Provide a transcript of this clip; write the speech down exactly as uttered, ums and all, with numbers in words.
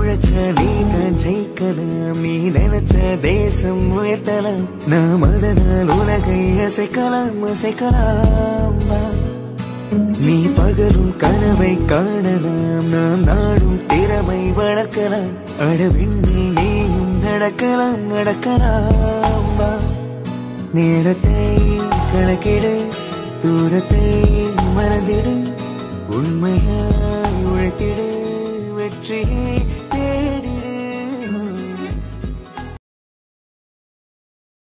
உழைச்ச நீ தான் ஜெயிக்கலாம், நீ நினைச்ச தேசம் உயர்த்தலாம், நாம் அதனால் உலகை அசைக்கலாம் அசைக்கலாம். நீ பகலும் கனவை காணலாம், நாம் நாடும் திறமை வளர்க்கலாம், அடவிண்ணில் நீயும் நடக்கலாம் நடக்கலாம். நேரத்தை கணக்கிடு, தூரத்தை மறந்திடு, உண்மையாய் உழைத்திடு, வெற்றியை